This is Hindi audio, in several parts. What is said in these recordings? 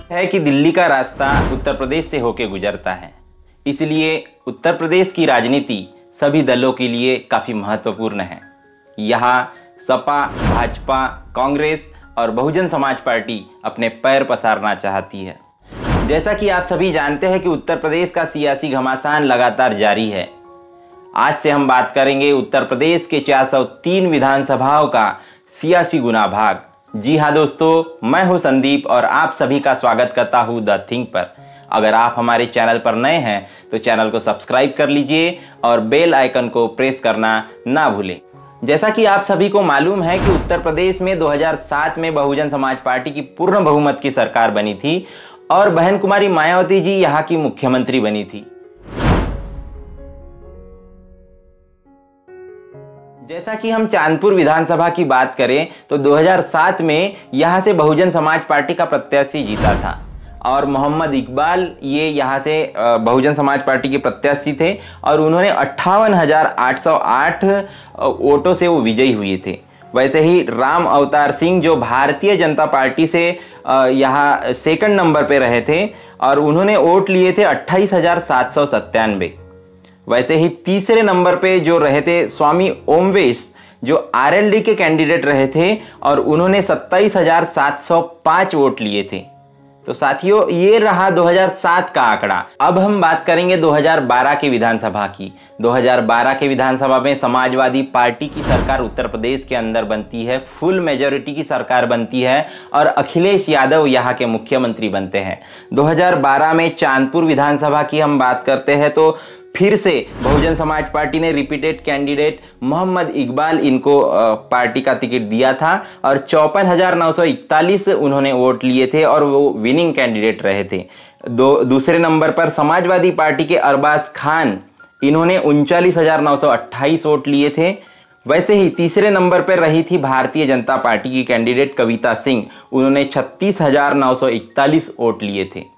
है कि दिल्ली का रास्ता उत्तर प्रदेश से होकर गुजरता है, इसलिए उत्तर प्रदेश की राजनीति सभी दलों के लिए काफ़ी महत्वपूर्ण है। यहाँ सपा, भाजपा, कांग्रेस और बहुजन समाज पार्टी अपने पैर पसारना चाहती है। जैसा कि आप सभी जानते हैं कि उत्तर प्रदेश का सियासी घमासान लगातार जारी है। आज से हम बात करेंगे उत्तर प्रदेश के 403 विधानसभाओं का सियासी गुनाभाग। जी हाँ दोस्तों, मैं हूं संदीप और आप सभी का स्वागत करता हूं द थिंक पर। अगर आप हमारे चैनल पर नए हैं तो चैनल को सब्सक्राइब कर लीजिए और बेल आइकन को प्रेस करना ना भूलें। जैसा कि आप सभी को मालूम है कि उत्तर प्रदेश में 2007 में बहुजन समाज पार्टी की पूर्ण बहुमत की सरकार बनी थी और बहन कुमारी मायावती जी यहाँ की मुख्यमंत्री बनी थी। जैसा कि हम चांदपुर विधानसभा की बात करें तो 2007 में यहाँ से बहुजन समाज पार्टी का प्रत्याशी जीता था और मोहम्मद इकबाल ये यहाँ से बहुजन समाज पार्टी के प्रत्याशी थे और उन्होंने 58,808 वोटों से वो विजयी हुए थे। वैसे ही राम अवतार सिंह जो भारतीय जनता पार्टी से यहाँ सेकंड नंबर पे रहे थे और उन्होंने वोट लिए थे 28,797। वैसे ही तीसरे नंबर पे जो रहे थे स्वामी ओमवेश जो आरएलडी के कैंडिडेट रहे थे और उन्होंने 27,705 वोट लिए थे। तो साथियों, ये रहा 2007 का आंकड़ा। अब हम बात करेंगे 2012 के विधानसभा की। 2012 के विधानसभा में समाजवादी पार्टी की सरकार उत्तर प्रदेश के अंदर बनती है, फुल मेजॉरिटी की सरकार बनती है और अखिलेश यादव यहाँ के मुख्यमंत्री बनते हैं। 2012 में चांदपुर विधानसभा की हम बात करते हैं तो फिर से बहुजन समाज पार्टी ने रिपीटेड कैंडिडेट मोहम्मद इकबाल इनको पार्टी का टिकट दिया था और 54,941 उन्होंने वोट लिए थे और वो विनिंग कैंडिडेट रहे थे। दूसरे नंबर पर समाजवादी पार्टी के अरबाज खान, इन्होंने 39,928 वोट लिए थे। वैसे ही तीसरे नंबर पर रही थी भारतीय जनता पार्टी की कैंडिडेट कविता सिंह, उन्होंने 36,941 वोट लिए थे।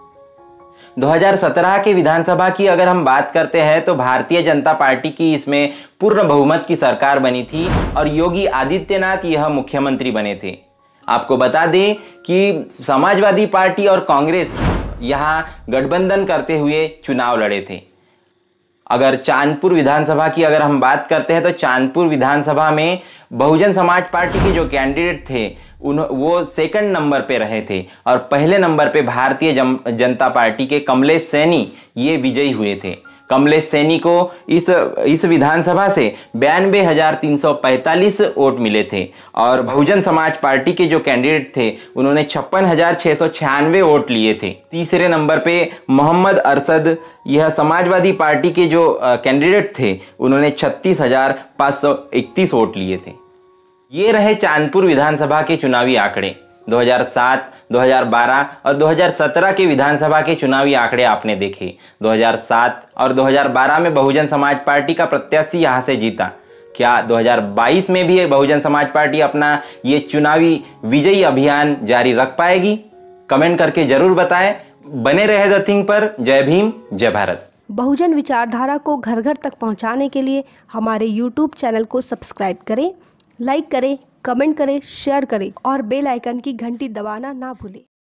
2017 के विधानसभा की अगर हम बात करते हैं तो भारतीय जनता पार्टी की इसमें पूर्ण बहुमत की सरकार बनी थी और योगी आदित्यनाथ यह मुख्यमंत्री बने थे। आपको बता दें कि समाजवादी पार्टी और कांग्रेस यहाँ गठबंधन करते हुए चुनाव लड़े थे। अगर चांदपुर विधानसभा की अगर हम बात करते हैं तो चांदपुर विधानसभा में बहुजन समाज पार्टी के जो कैंडिडेट थे वो सेकंड नंबर पे रहे थे और पहले नंबर पे भारतीय जनता पार्टी के कमलेश सैनी ये विजयी हुए थे। कमलेश सैनी को इस विधानसभा से 92,345 वोट मिले थे और बहुजन समाज पार्टी के जो कैंडिडेट थे उन्होंने 56,696 वोट लिए थे। तीसरे नंबर पे मोहम्मद अरशद, यह समाजवादी पार्टी के जो कैंडिडेट थे उन्होंने 36,531 वोट लिए थे। ये रहे चांदपुर विधानसभा के चुनावी आंकड़े। 2007, 2012 और 2017 के विधानसभा के चुनावी आंकड़े आपने देखे। 2007 और 2012 में बहुजन समाज पार्टी का प्रत्याशी यहाँ से जीता। क्या 2022 में भी बहुजन समाज पार्टी अपना ये चुनावी विजयी अभियान जारी रख पाएगी? कमेंट करके जरूर बताएं। बने रहे द थिंक पर। जय भीम, जय भारत। बहुजन विचारधारा को घर घर तक पहुँचाने के लिए हमारे YouTube चैनल को सब्सक्राइब करें, लाइक करें, कमेंट करें, शेयर करें और बेल आइकन की घंटी दबाना ना भूलें।